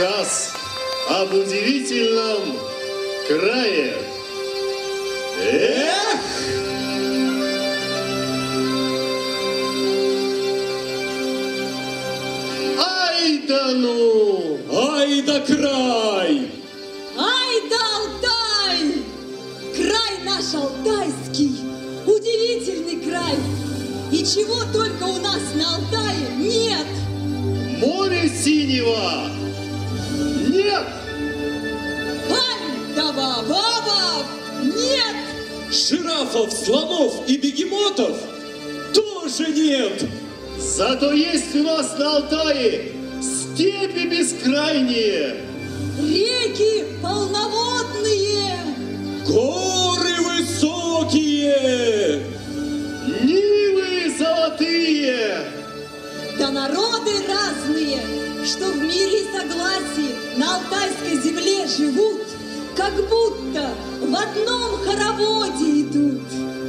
рассказ об удивительном крае. Эх! Ай да ну! Ай да край! Ай да Алтай! Край наш алтайский, удивительный край. И чего только у нас на Алтае нет. Море синего нет! Пальм да бабабов нет! Жирафов, слонов и бегемотов тоже нет! Зато есть у нас на Алтае степи бескрайние, Реки полноводные, горы высокие, нивы золотые, да народы разные, что в мире и согласии на алтайской земле живут, как будто в одном хороводе идут.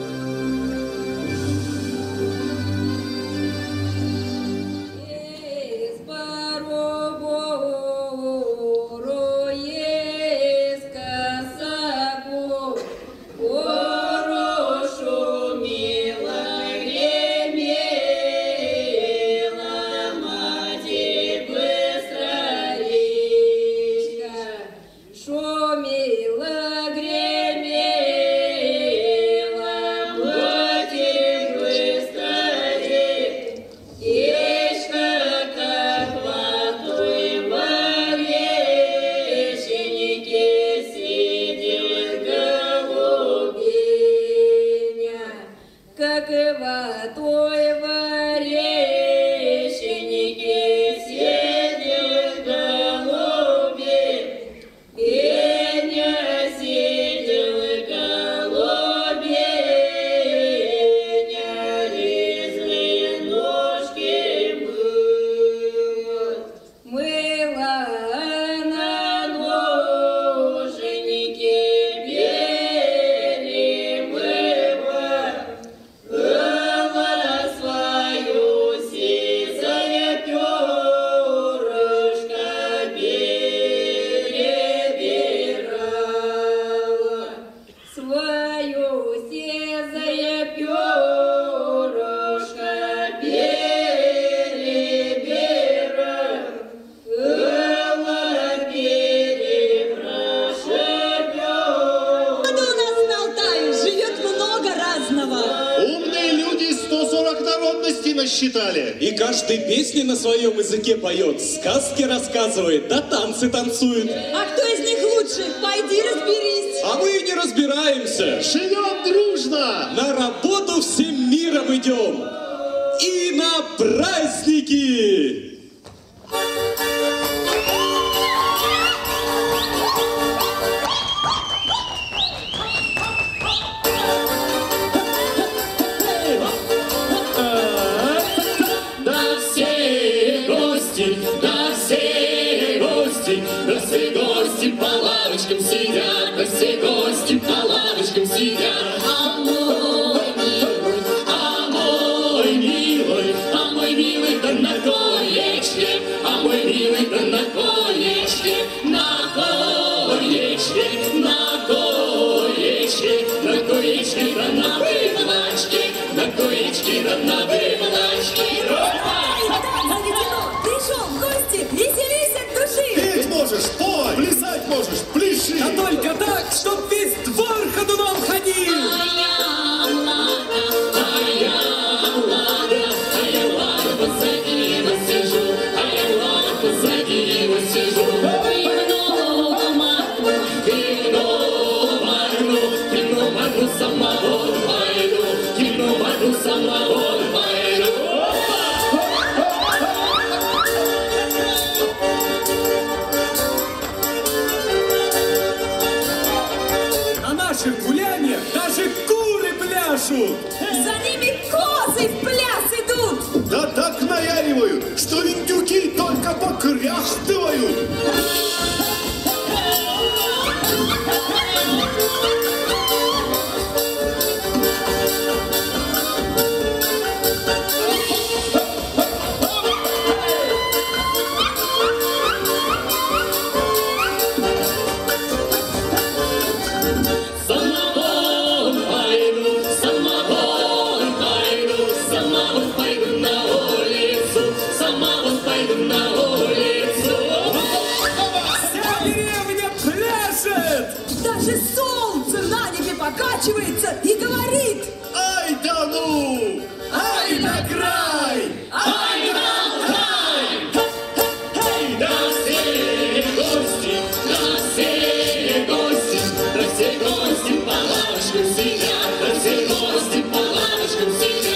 насчитали. И каждый песни на своем языке поет, сказки рассказывает, да танцы танцует. А кто из них лучше? Пойди разберись. А мы и не разбираемся. Живем дружно. На работу всем миром идем. И на праздники. Да все гости по лавочкам сидят, да все гости по лавочкам сидят. А мой милый, да на коечке, а мой милый, да на коечке, на коечке, на коечке, на коечке, да на выволочке, на коечке, да на выволочке. Пришел в гости, веселись от души. Петь можешь, пой, плясать можешь, пляши. Да только так, чтоб весь двор ходуном ходил. На наших гуляниях даже куры пляшут. За ними козы в пляс идут. Да так наяривают, что индюки только покряхтывают. Даже солнце на небе покачивается и говорит: Ай да ну! Ай да край! Ай да Алтай! Да все гости, да все гости по лавочкам сидят, да все гости по лавочкам сидят.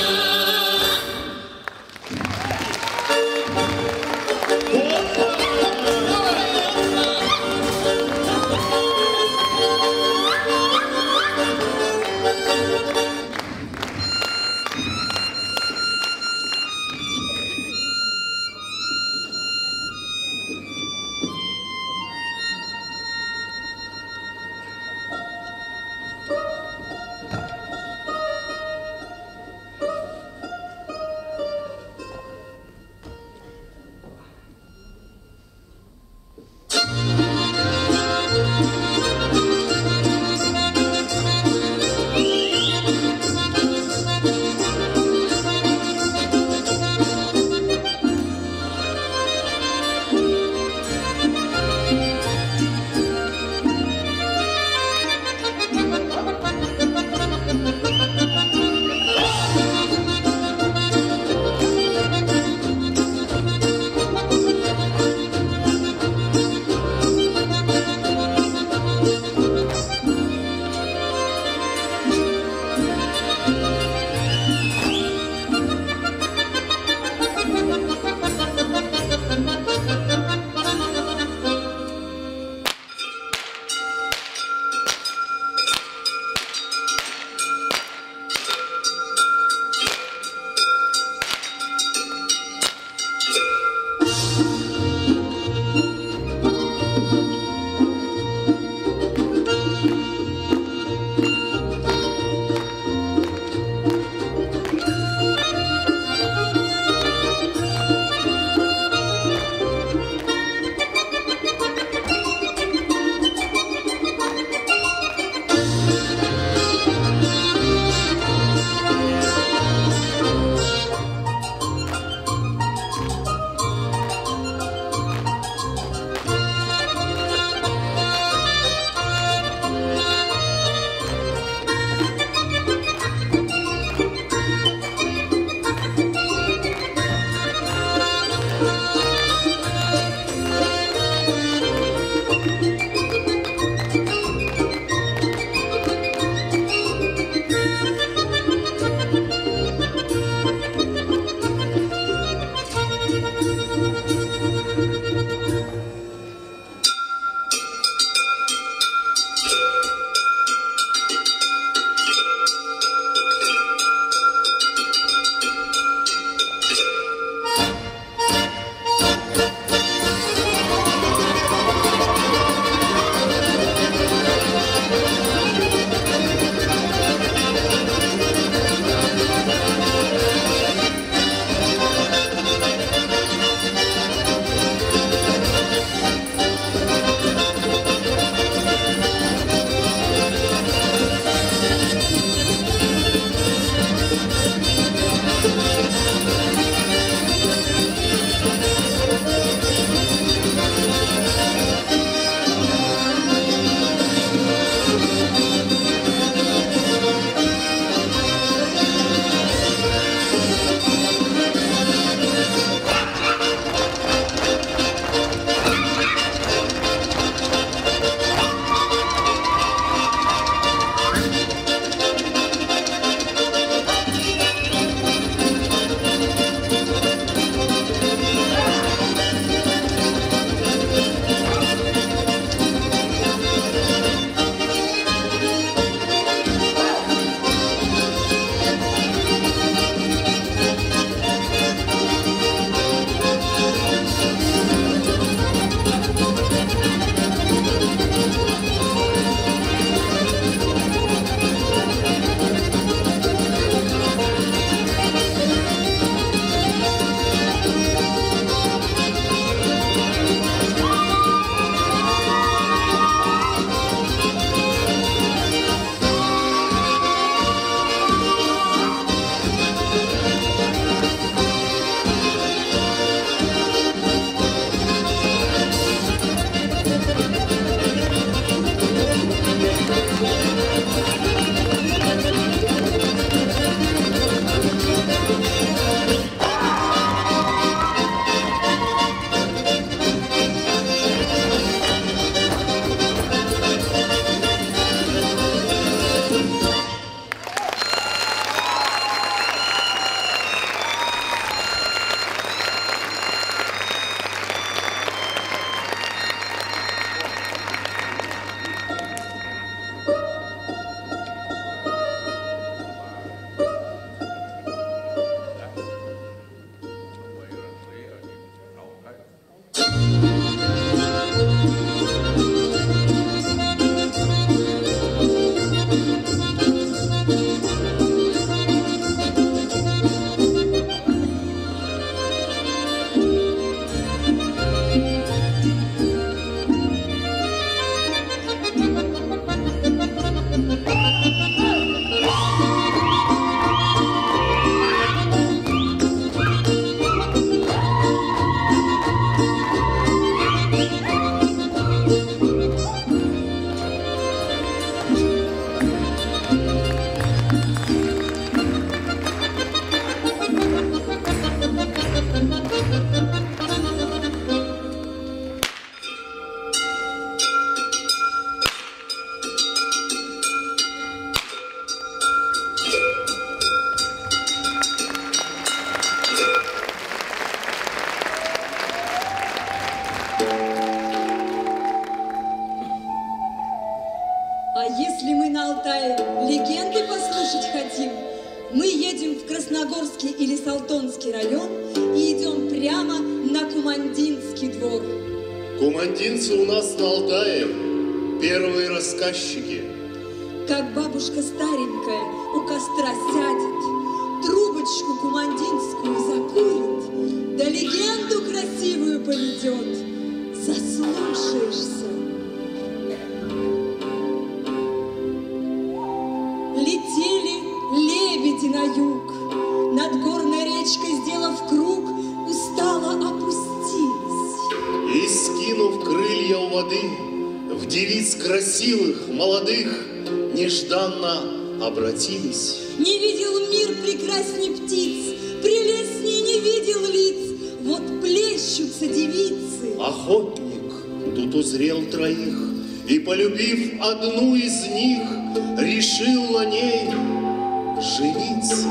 А если мы на Алтае легенды послушать хотим, мы едем в Красногорский или Салтонский район и идем прямо на Кумандинский двор. Кумандинцы у нас на Алтае первые рассказчики. Как бабушка старенькая у костра сядет, трубочку кумандинскую закурит, да легенду красивую поведет, заслушаешься. Летели лебеди на юг, над горной речкой, сделав круг, устало опустились. И, скинув крылья у воды, в девиц красивых, молодых, нежданно обратились. Не видел мир прекрасней птиц, прелестней не видел лиц, вот плещутся девицы. Охотник тут узрел троих, и, полюбив одну из них, решил на ней жениться.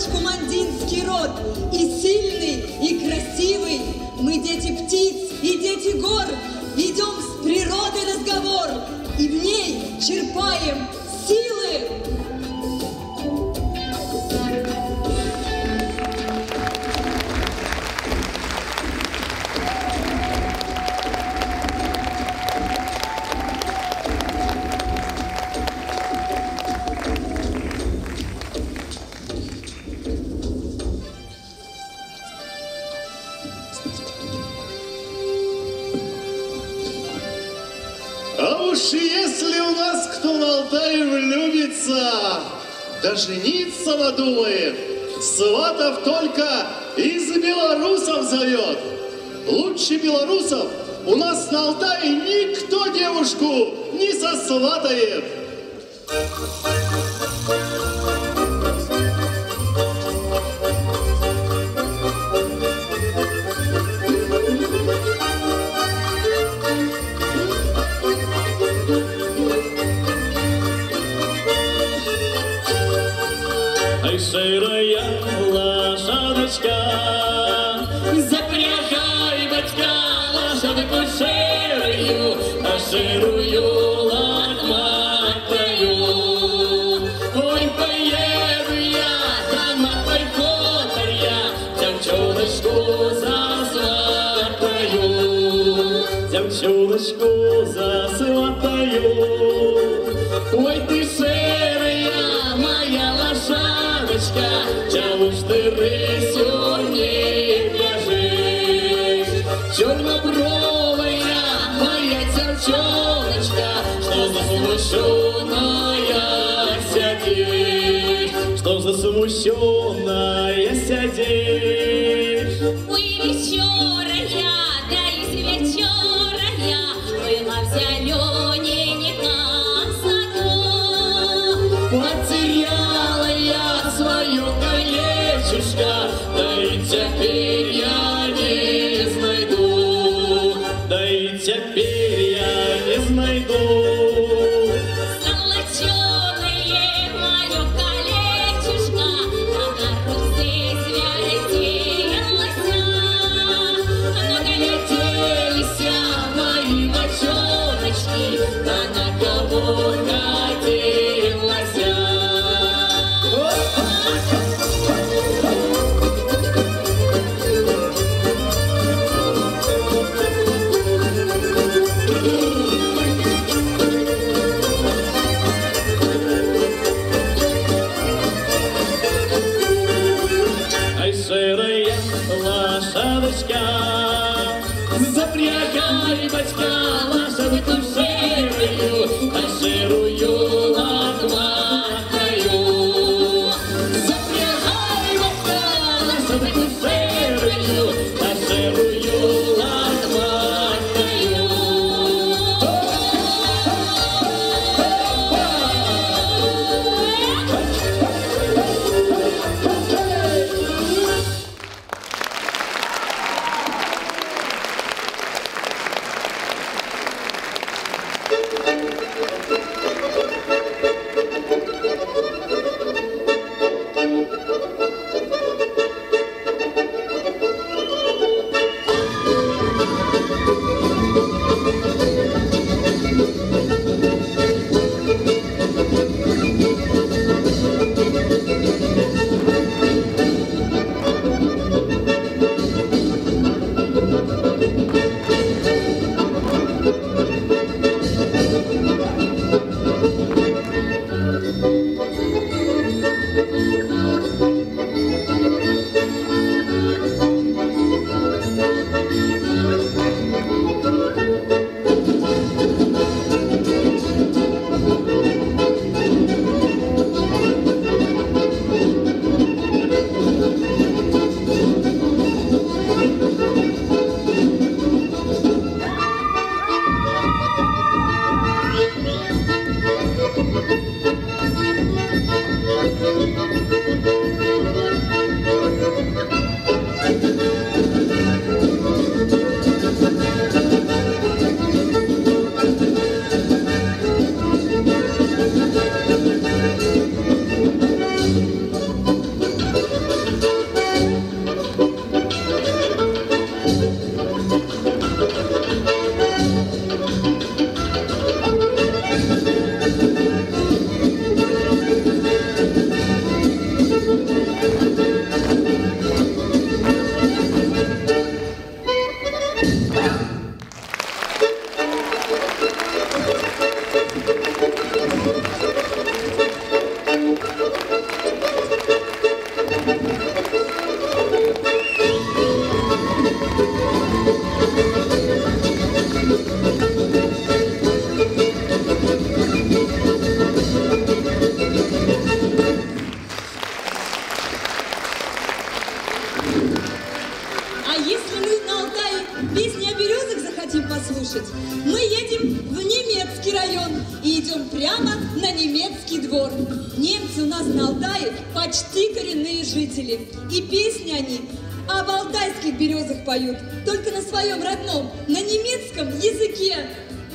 кумандинский род. И сильный, и красивый. Мы дети птиц и дети гор. Ведем с природой разговор. И в ней черпаем силы. А уж если у нас кто на Алтае влюбится, да жениться надумает, сватов только из белорусов зовет. Лучше белорусов у нас на Алтае никто девушку не сосватает. Ай, ширая лошадочка, запрягай, батька, лошадку ширую, а ширую лохматую. Ой, поеду я, да на той хутор я, девчоночку засватаю, девчоночку засватаю. Ой, ты ширая моя лошадочка, чего ж ты рысью не бежишь? Чернобровая моя девчоночка, что за смущенная сидишь? Что за смущенная сидишь? Ой, вечерая, да из вечерая, была в зелененьком саду. Потеряла я свое колечушко, да и теперь я не знайду, да и теперь я не знайду. Золоченое мое колечушко, а на руке свертелось. Оно гляделись мои мочоночки, а на кого катилась. Ай, ширая лошадочка, запрягай, батька, лошадку ширую, а ширую лохматую. Запрягай, батька, лошадку ширую, а ширую лохматую. Ведь у нас на Алтае почти коренные жители. И песни они об алтайских березах поют, только на своем родном, на немецком языке.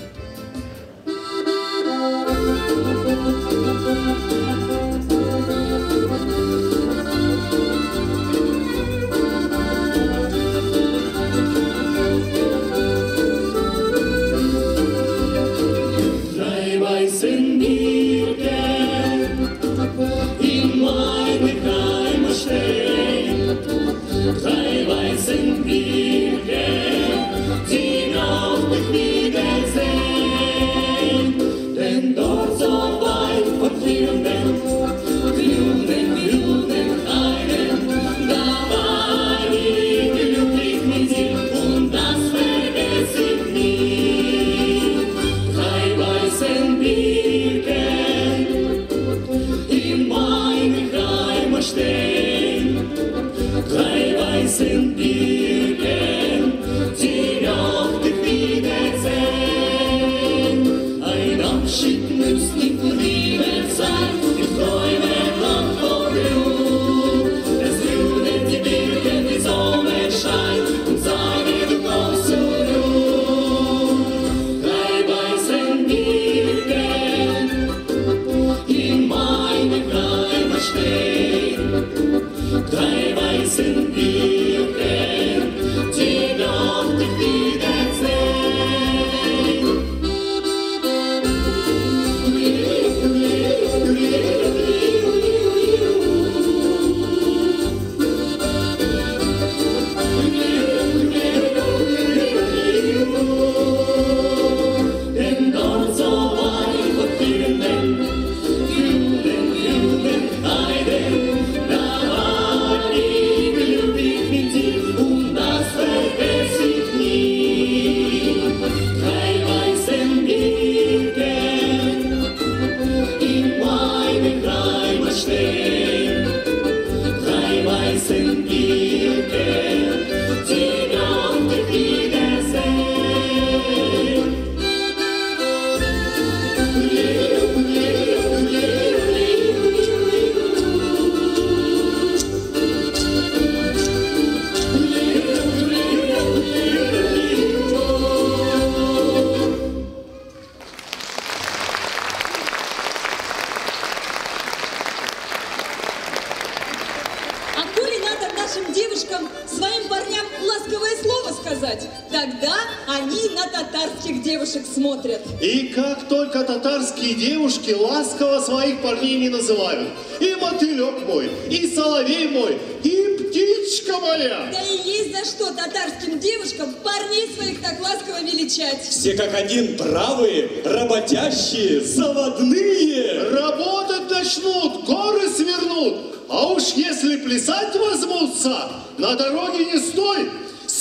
Своим парням ласковое слово сказать, тогда они на татарских девушек смотрят. И как только татарские девушки ласково своих парней не называют. И мотылек мой, и соловей мой, и птичка моя. Да и есть за что татарским девушкам парней своих так ласково величать. Все как один бравые, работящие, заводные. Работать начнут, горы свернут. А уж если плясать возьмутся, на дороге не стой,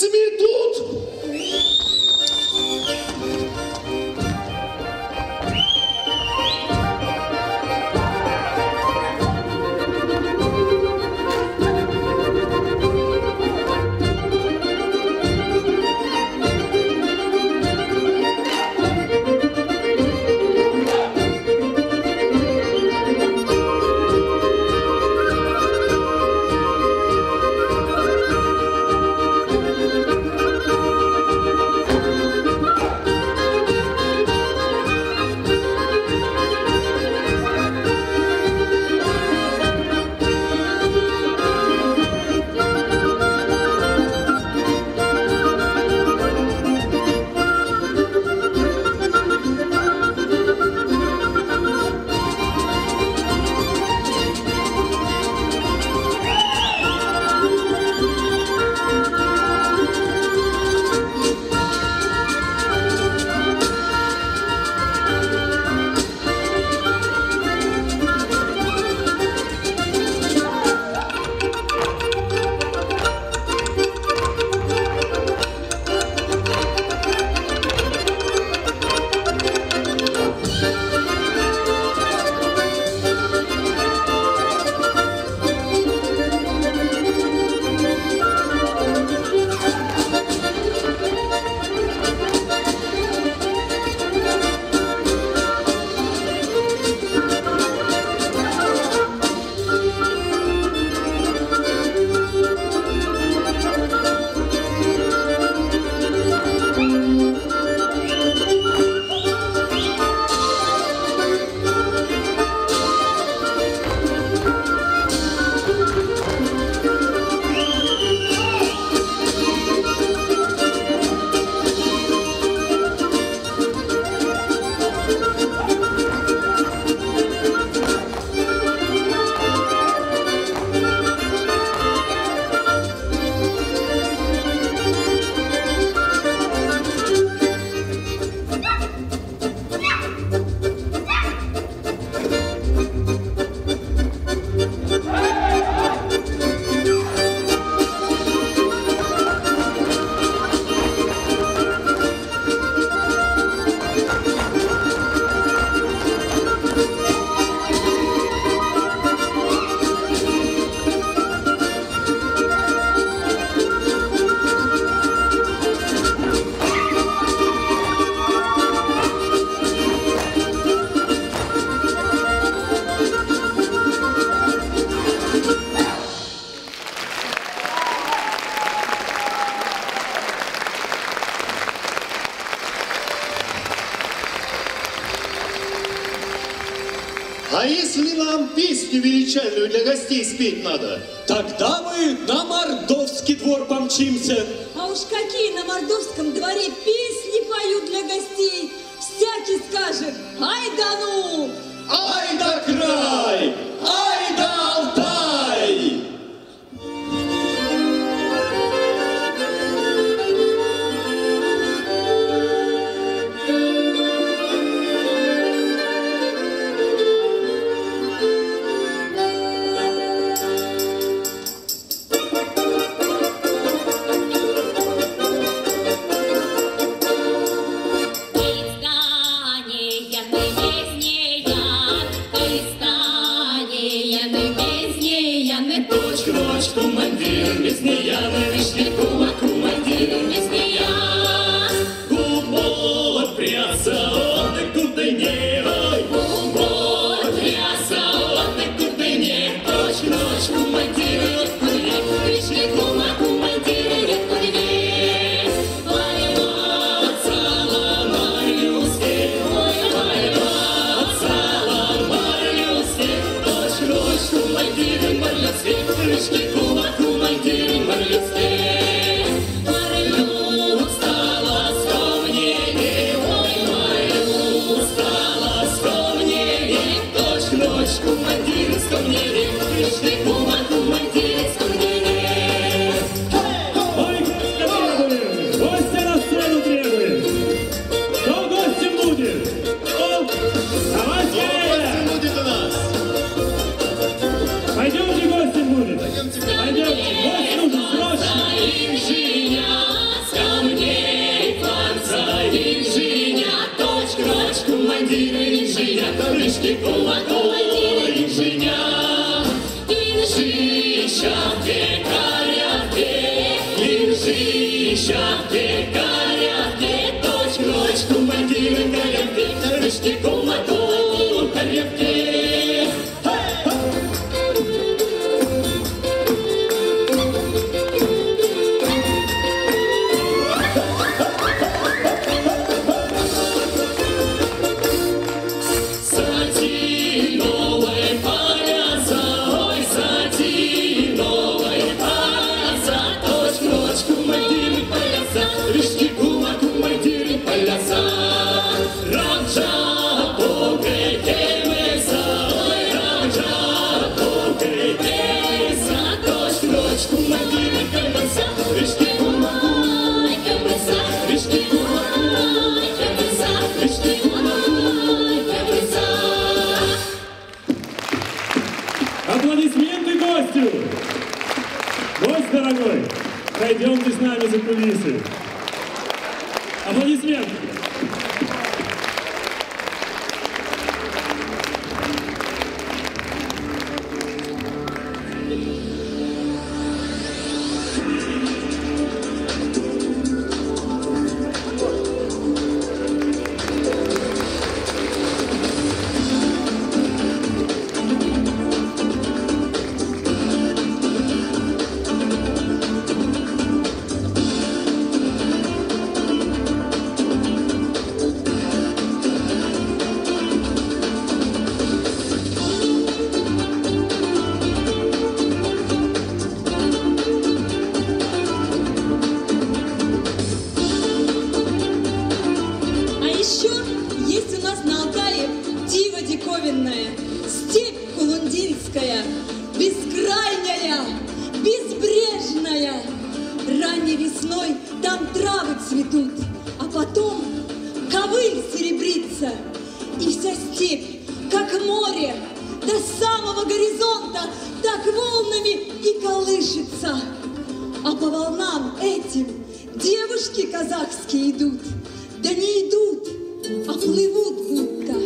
сметут. песню величальную для гостей спеть надо. Тогда мы на Мордовский двор помчимся. А уж какие на Мордовском дворе песни поют для гостей. Всякий скажет: ай да ну! Ай да край! Ай да Алтай! Командир весния, мы вышли командир весния. Губот пряса, он и кудыне, ой, губот пряса, он и кудыне. Ночь, командир, вышли командир весния. Ой, саламаю свет, ой, саламаю свет. Ночь, командир, морля свет, вышли командир морля свет. Морю стало скромнее, ой, морю стало скромнее. Ночь, командир скромнее, вышли командир скромнее. Ой, требуем! Гостя на сцену требуем! Кто гостем будет? О, давай скорее! Будет у нас. Пойдемте, гостем будет! Пойдемте. Пойдемте, гость нужен срочно! Инженя, скромней фарса, инженя, ночь, командир инженя, вышли командир инженя. Инжища пекаря, инжища пекаря, ночь, командир корявки, вышли командир корявки. Аплодисменты гостю! Гость дорогой, пойдемте с нами за кулисы. Аплодисменты! А еще есть у нас на Алтае диво диковинное, степь кулундинская, бескрайняя, безбрежная. Ранней весной там травы цветут, а потом ковыль серебрится, и вся степь, как море, до самого горизонта так волнами и колышется. А по волнам этим девушки казахские идут, да не идут, а плывут будто.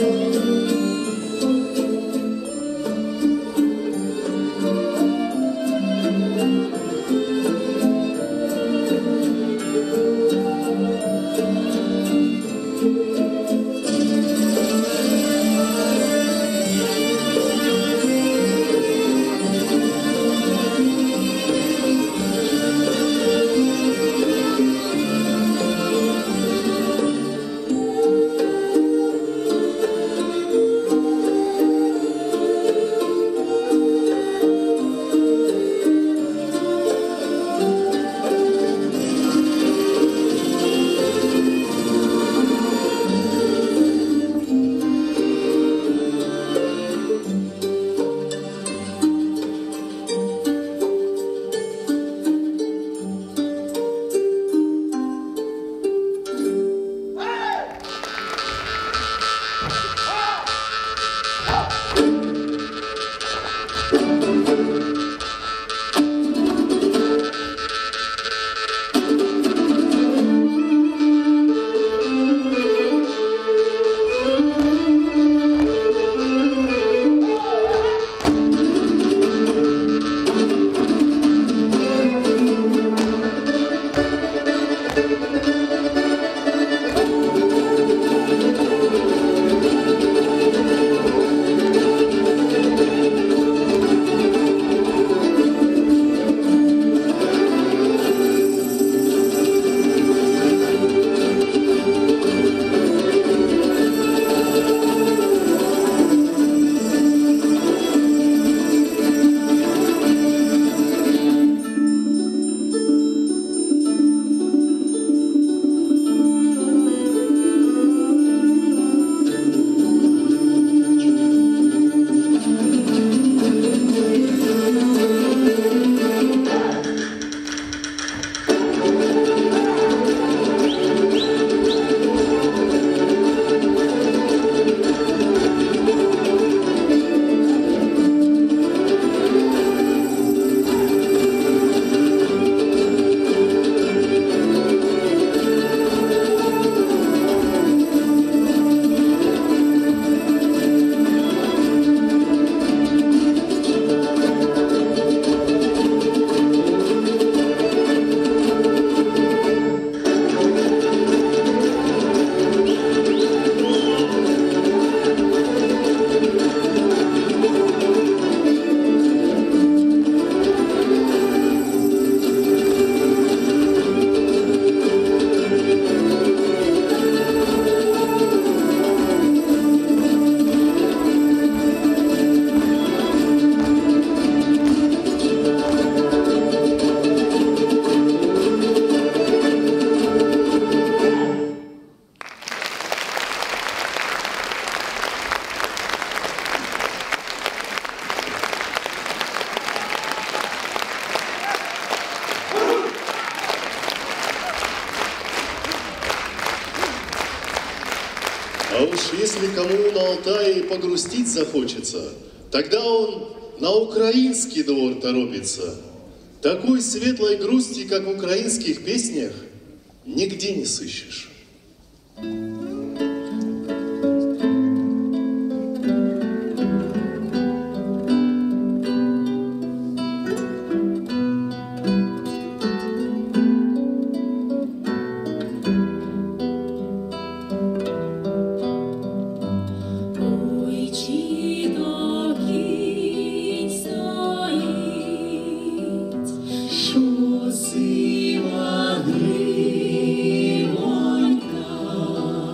А уж если кому на Алтае погрустить захочется, тогда он на украинский двор торопится. Такой светлой грусти, как в украинских песнях, нигде не сыщешь. Що сила гривонька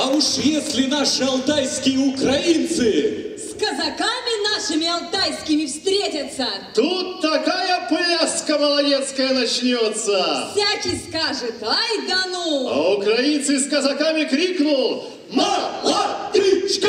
А уж если наши алтайские украинцы С казаками нашими алтайскими встретятся, Тут такая пляска молодецкая начнется. всякий скажет: ай да ну! А украинцы с казаками крикнул: «Молодичка!»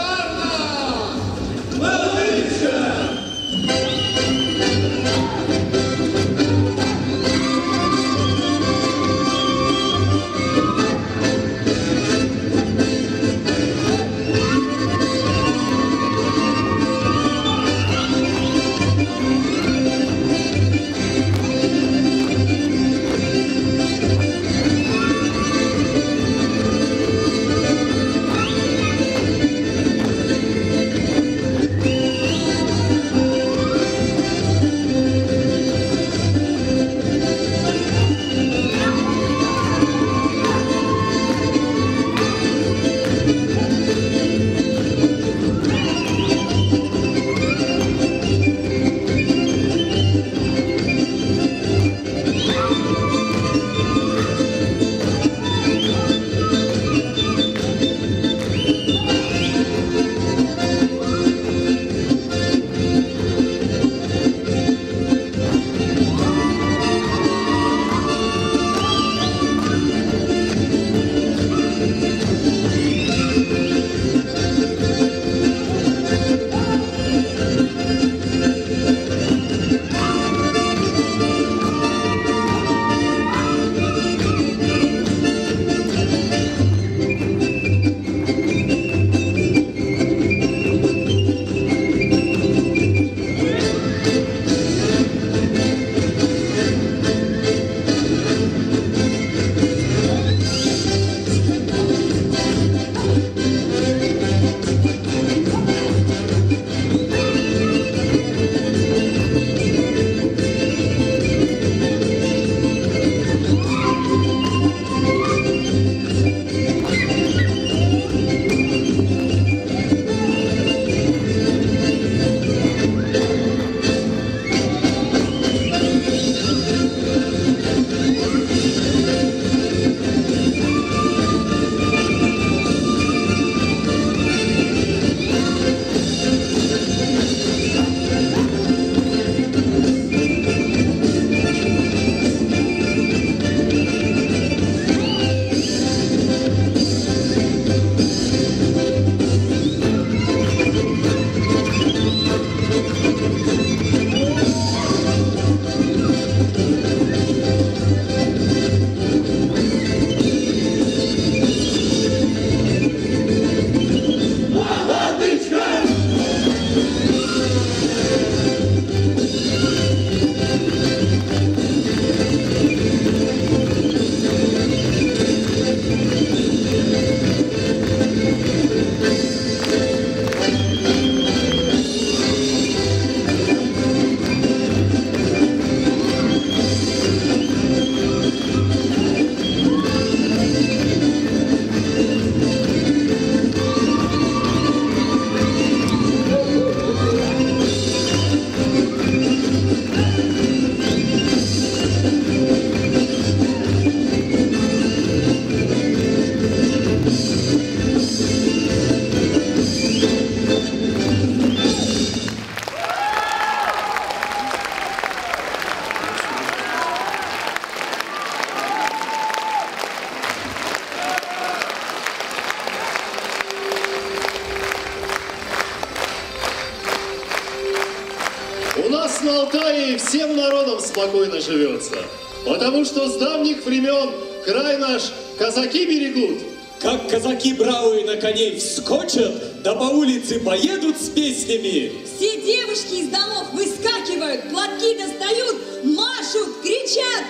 нас на Алтае всем народом спокойно живется, потому что с давних времен край наш казаки берегут. Как казаки бравые на коней вскочат, да по улице поедут с песнями. Все девушки из домов выскакивают, платки достают, машут, кричат: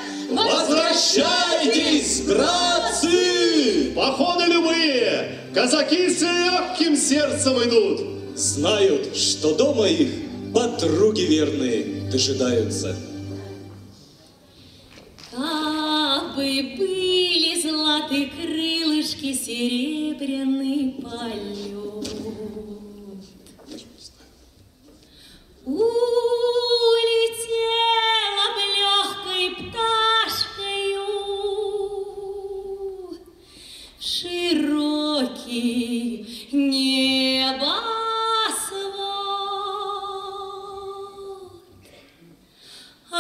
Возвращайтесь, братцы! Походы любые, казаки с легким сердцем идут. Знают, что дома их подруги верные дожидаются. Кабы были златы крылышки, серебряный полет. Улетела бы легкой пташкою в широкий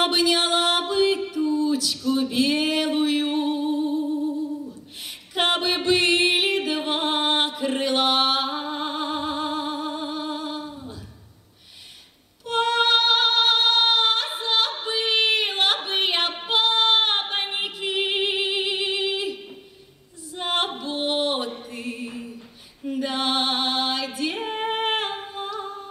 обняла бы тучку белую, кабы были два крыла. Позабыла бы я папаньки, заботы да дела.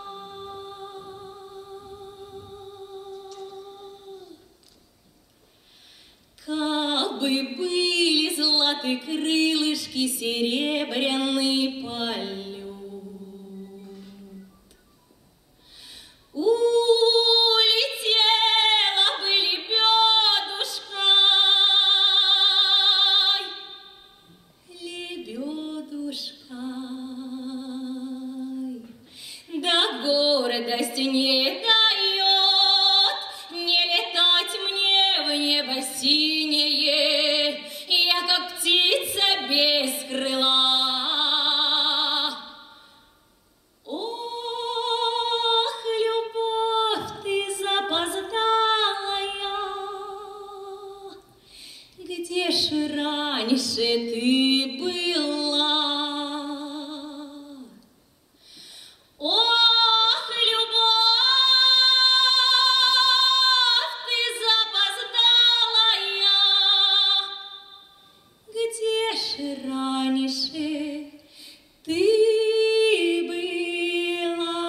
Кабы были златы крылышки, серебряный полет, улетела бы лебедушкой, лебедушкой. Да гордость не дает не летать мне в небо синее, я как птица без крыла. Ох, любовь, ты запоздалая, где ж раньше ты была? Ох, любовь, ты запоздалая, где ж раньше ты была?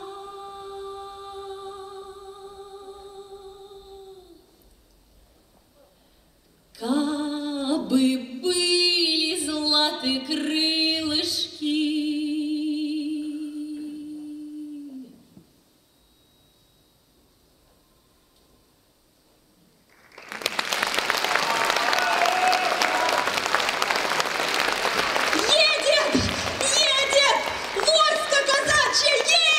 Кабы были златы крылышки, Едет! Едет! Войско казачье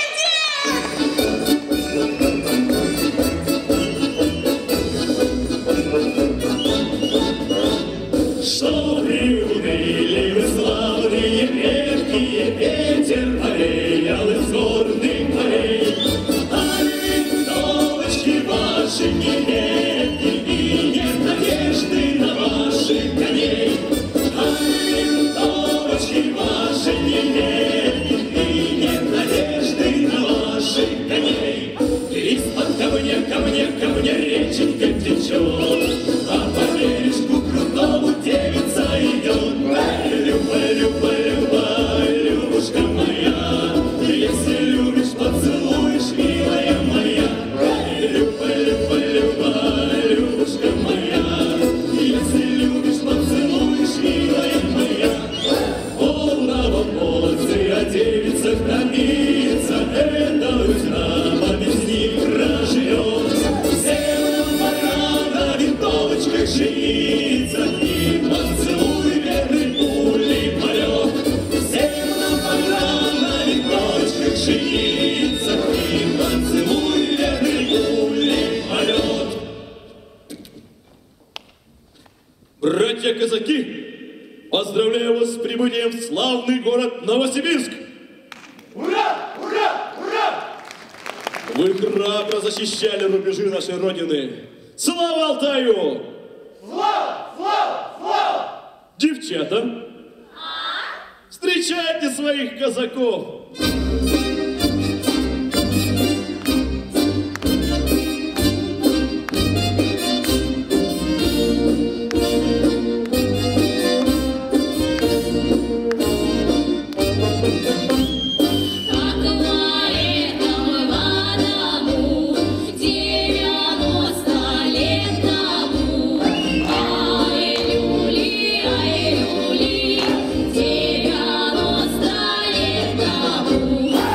едет! Что приуныли вы славные редкие, ветер повеял из горных полей. А винтовочки ваши нередки, и нет надежды на ваших коней. А винтовочки ваши нередки, и нет надежды на ваших коней. Из-под камня, камня, камня реченька течет, а по бережку крутому девица идет. Люба, Люба, Люба, Любушка моя, если любишь, поцелуешь, милая моя. Люба, Люба, Люба, Любушка моя, если любишь, поцелуешь, милая моя. Полного молодцы, а девица хранится, это узнамо без них проживет. Всем пора на винтовочках жениться, и поцелуй верный пулей полет. Всем пора на винтовочках жениться, и поцелуй верный пулей полет. Братья-казаки, поздравляю вас с прибытием в славный город Новосибирск! Ура! Ура! Ура! Вы храбро защищали рубежи нашей Родины. Слава Алтаю! Слава! Слава! Слава! Девчата, встречайте своих казаков! Как лаэтом водому 90 лет тому. Ай, люли, 90 лет тому.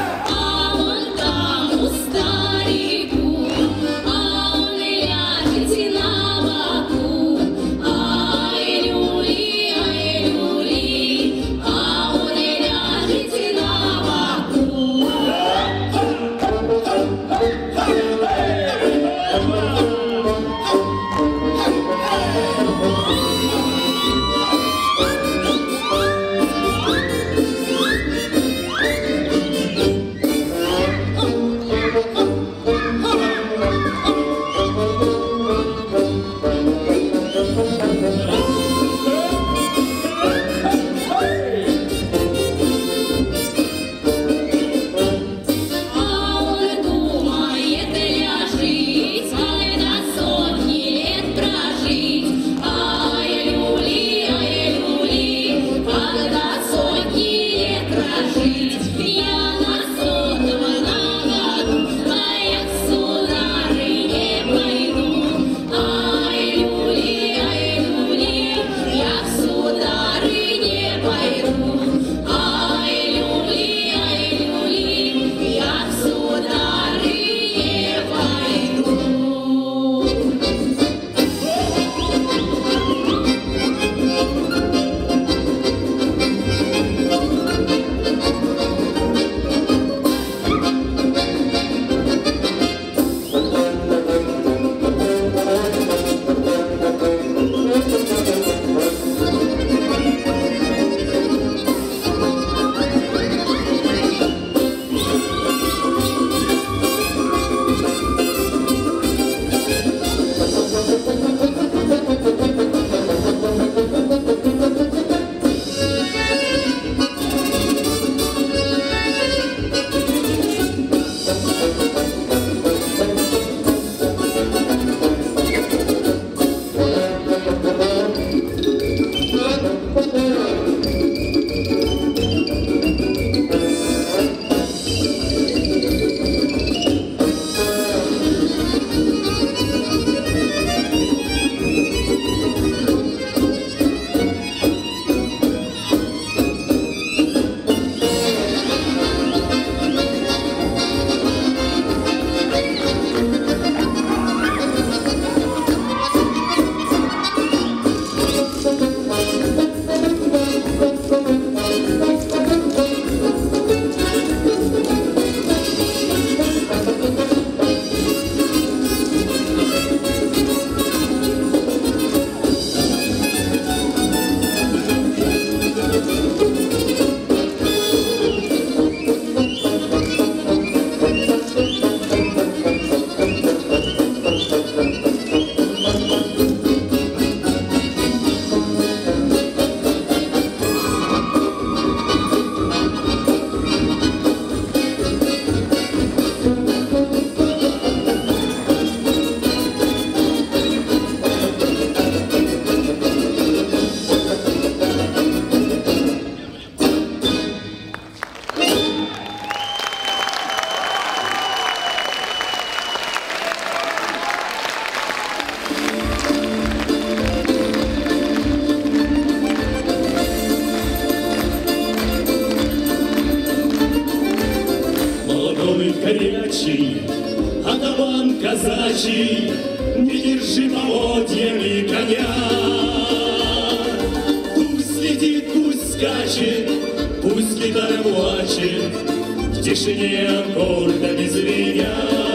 скачет, пусть гитара плачет, в тишине аккордами звеня.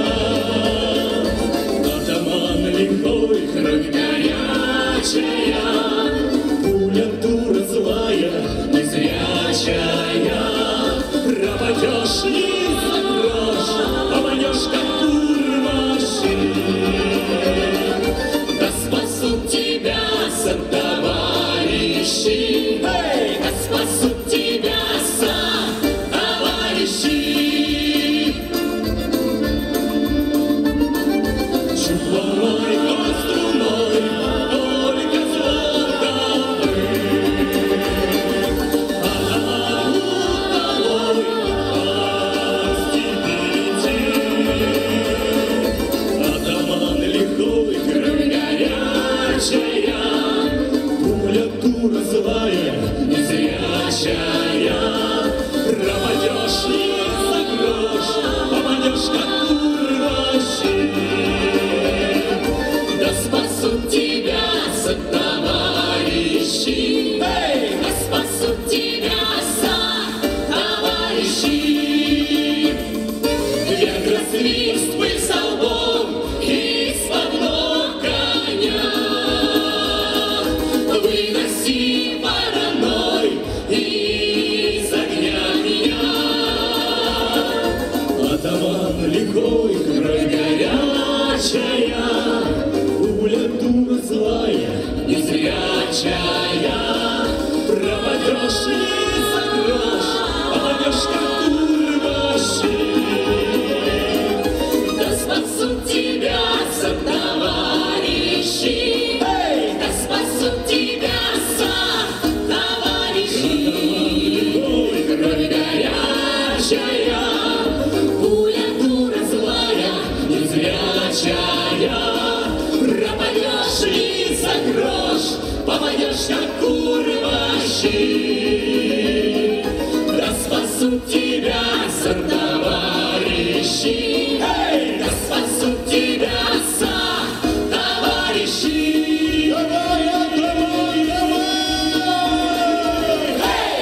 Атаман лихой, кровь горячая, пуля дура злая, незрячая. Пропадешь ли за грош, попадешь как курмаши. Да спасут тебя сотоварищи, да спасут тебя сотоварищи. Чуплой, струной, только звон толпы. Атаман лихой, кровь горячая, пуля дура злая, незрячая. Пропадешь ли за грош, попадешь как курващи. Да спасут тебя сотоварищи, да спасут тебя сотоварищи. Вверх разлист пыль со лбом из-под ног коня. Выноси вороной из огня меня. Атаман лихой, кровь горячая, пуля дура злая, незрячая. Пропадешь ли за грош, попадешь как курващи. Да спасут тебя сотоварищи, да спасут тебя сотоварищи. Ой, кровь горячая, пуля дура злая, незрячая. Пропадешь ли за грош, попадешь как курващи. Да спасут тебя сотоварищи, да спасут тебя сотоварищи. Давай, давай, давай!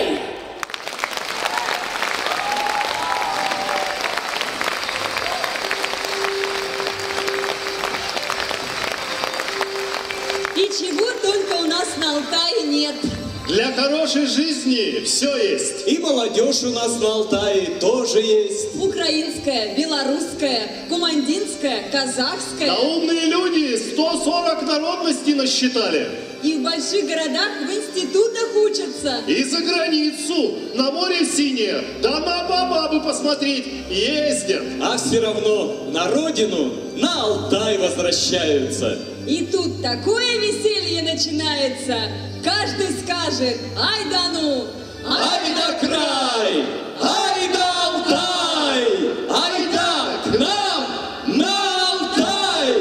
И чего только у нас на Алтае нет. Для хорошей жизни все есть. И молодежь у нас на Алтае тоже есть. Украинская, белорусская, кумандинская, казахская. Да умные люди 140 народностей насчитали. И в больших городах в институтах учатся. И за границу, на море синее, да на бабабы посмотреть ездят. А все равно на родину, на Алтай возвращаются. И тут такое веселье начинается. Каждый скажет: ай да ну, Ай да край! Ай да Алтай! Ай да к нам на Алтай!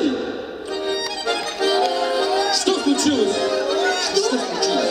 Что случилось? Что случилось?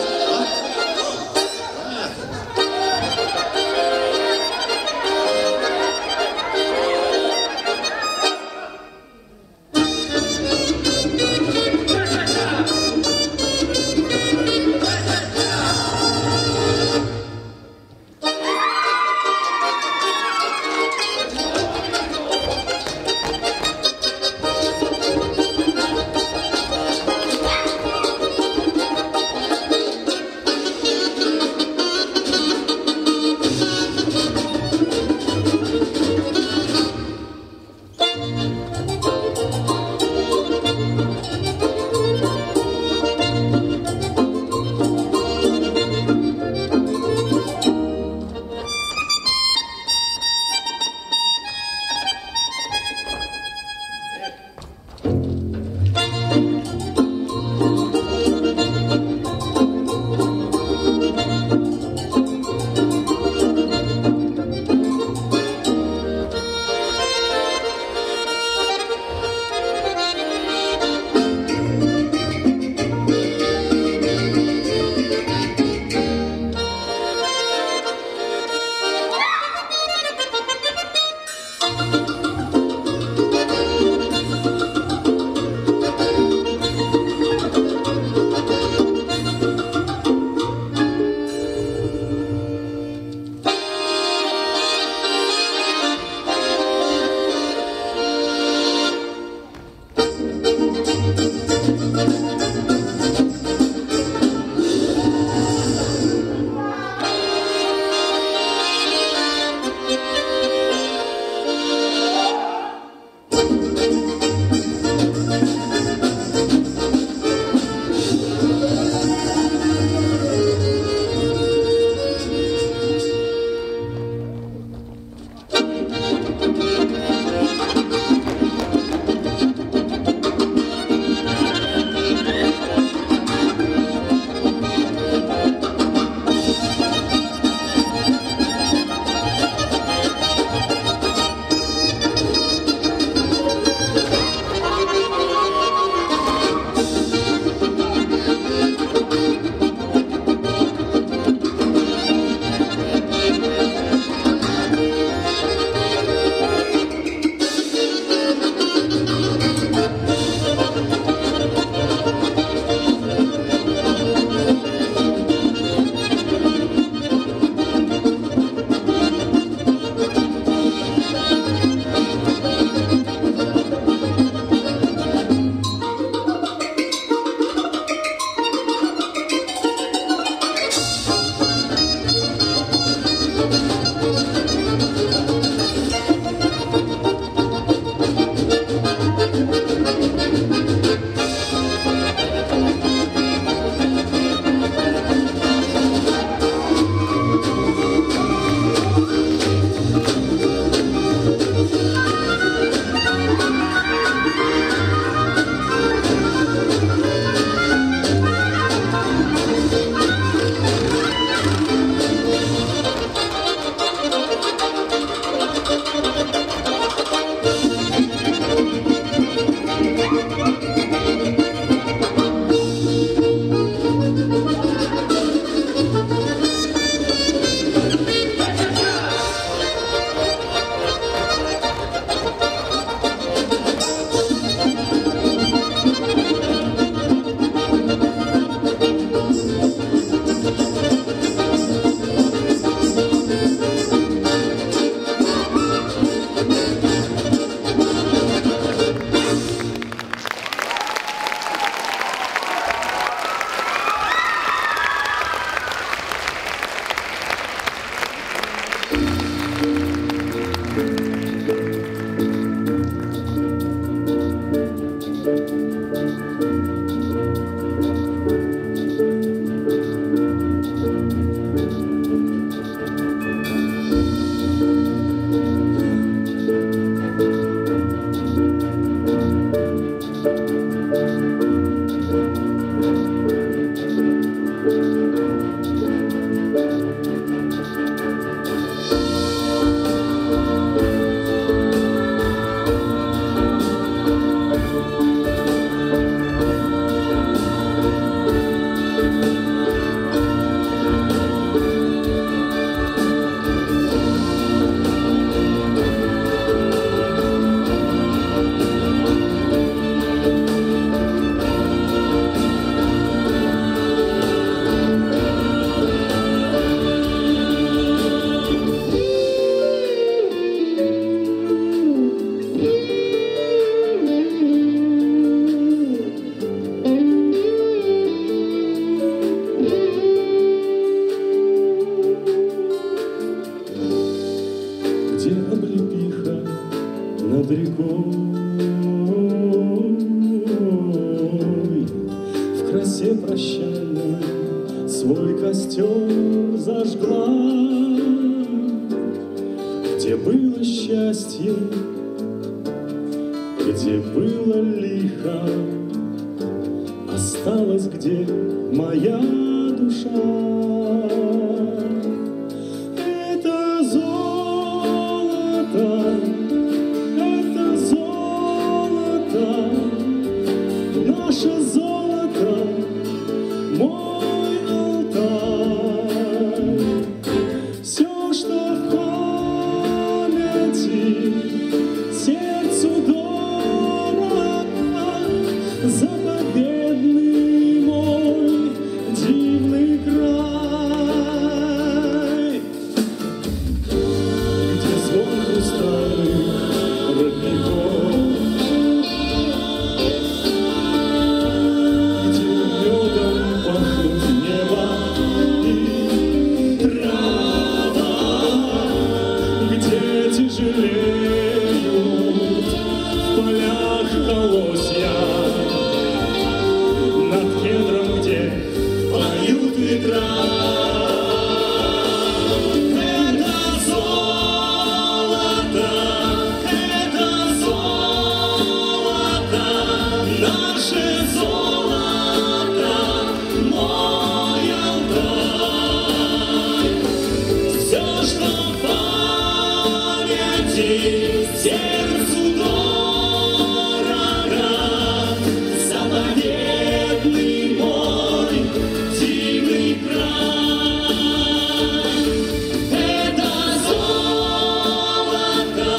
темноте прощальной свой костер зажгла, где было счастье, где было лихо, осталась где моя душа. Это золото, наше золото, мой алтарь. Все, что в памяти сердцу дорого, заповедный мой дивный край, где звон хрустальных родников, жалеют в полях колосья, над кедром, где поют ветра. Это золото, наше золото, мой алтарь. Все, что сердцу дорого, заповедный мой дивный край. Это золото,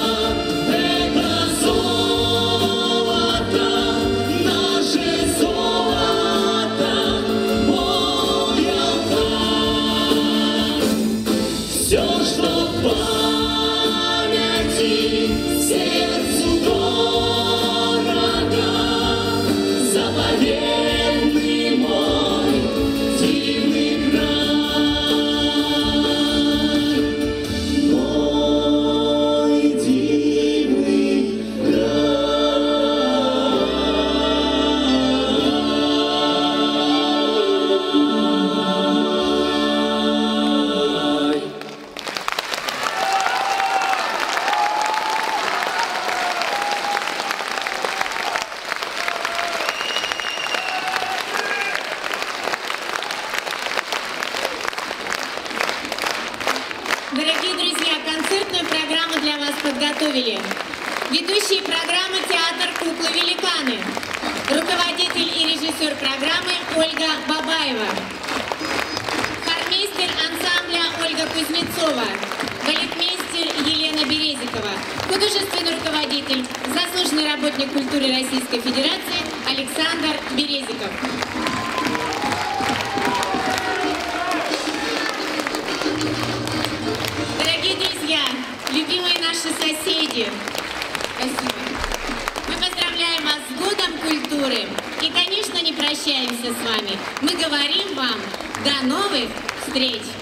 наше золото, мой алтарь. Все, что сердцу дорого, заповедный мой дивный край, мой дивный край. Дорогие друзья, концертную программу для вас подготовили ведущие программы «Театр Куклы-Великаны», руководитель и режиссер программы Ольга Бабаева, хормейстер ансамбля Ольга Кузнецова, балетмейстер Елена Березикова, художественный руководитель, заслуженный работник культуры Российской Федерации Александр Березиков. Любимые наши соседи, спасибо. Мы поздравляем вас с Годом культуры и, конечно, не прощаемся с вами. Мы говорим вам до новых встреч!